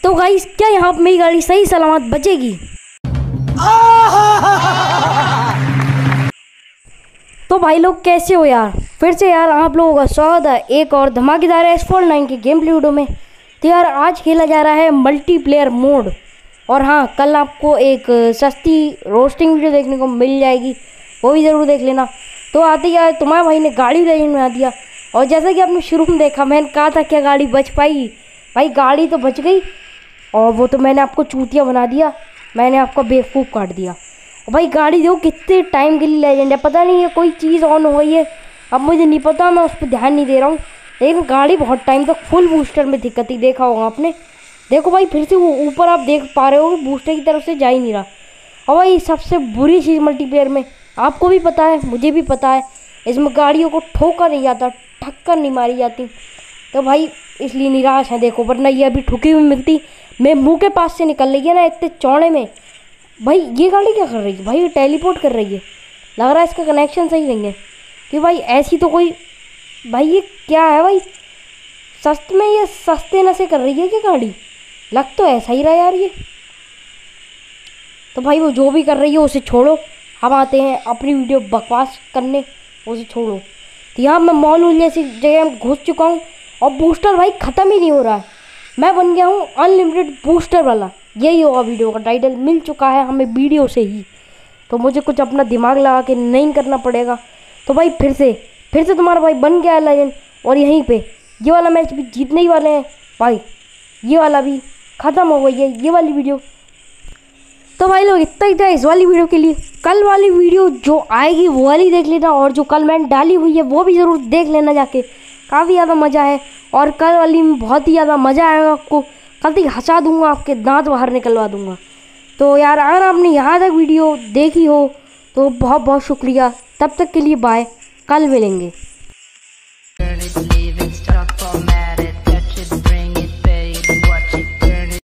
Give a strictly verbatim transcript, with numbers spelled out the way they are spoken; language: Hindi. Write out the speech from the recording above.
तो गाइस क्या यहाँ पे मेरी गाड़ी सही सलामत बचेगी? तो भाई लोग कैसे हो यार, फिर से यार आप लोगों का स्वागत है एक और धमाकेदार एस फोर्टी नाइन के गेम प्ले वीडियो में। तो यार आज खेला जा रहा है मल्टीप्लेयर मोड। और हाँ, कल आपको एक सस्ती रोस्टिंग वीडियो देखने को मिल जाएगी, वो भी ज़रूर देख लेना। तो आते यार तुम्हारे भाई ने गाड़ी लेजेंड बना दिया। और जैसा कि आपने शुरू में देखा, मैंने कहा था क्या गाड़ी बच पाई, भाई गाड़ी तो बच गई। और वो तो मैंने आपको चूतिया बना दिया, मैंने आपको बेवकूफ़ काट दिया। और भाई गाड़ी देखो कितने टाइम के लिए लेजेंड है, पता नहीं है कोई चीज़ ऑन हो गई है, अब मुझे नहीं पता, मैं उस पर ध्यान नहीं दे रहा हूँ। लेकिन गाड़ी बहुत टाइम तक फुल बूस्टर में दिक्कत ही देखा होगा आपने। देखो भाई फिर से वो ऊपर आप देख पा रहे हो बूस्टर की तरफ से जा ही नहीं रहा। और भाई सबसे बुरी चीज़ मल्टीप्लेयर में, आपको भी पता है मुझे भी पता है, इसमें गाड़ियों को ठोका नहीं जाता, ठक्कर नहीं मारी जाती। तो भाई इसलिए निराश है। देखो वरना ये अभी ठुकी हुई मिलती, मैं मुंह के पास से निकल रही है ना इतने चौड़े में। भाई ये गाड़ी क्या कर रही है भाई, ये टेलीपोर्ट कर रही है, लग रहा है इसका कनेक्शन सही नहीं है। कि भाई ऐसी तो कोई, भाई ये क्या है भाई, सस्ते में ये सस्ते नशे कर रही है क्या गाड़ी, लग तो ऐसा ही रहा यार ये। तो भाई वो जो भी कर रही है उसे छोड़ो, हम आते हैं अपनी वीडियो बकवास करने, उसे छोड़ो। तो यहाँ मैं मॉल जैसी जगह में घुस चुका हूँ और बूस्टर भाई ख़त्म ही नहीं हो रहा है। मैं बन गया हूँ अनलिमिटेड बूस्टर वाला, यही होगा वीडियो का टाइटल, मिल चुका है हमें वीडियो से ही। तो मुझे कुछ अपना दिमाग लगा के नहीं करना पड़ेगा। तो भाई फिर से फिर से तुम्हारा भाई बन गया है लेजेंड। और यहीं पे ये वाला मैच भी जीतने ही वाले हैं भाई, ये वाला भी ख़त्म हो गई है ये वाली वीडियो। तो भाई लोग इतना ही था इस वाली वीडियो के लिए। कल वाली वीडियो जो आएगी वो वाली देख लेना, और जो कल मैंने डाली हुई है वो भी ज़रूर देख लेना जाके, काफ़ी ज़्यादा मज़ा है। और कल वाली में बहुत ही ज़्यादा मज़ा आएगा आपको, कल तक हंसा दूंगा, आपके दांत बाहर निकलवा दूंगा। तो यार अगर आपने यहाँ तक वीडियो देखी हो तो बहुत बहुत शुक्रिया। तब तक के लिए बाय, कल मिलेंगे।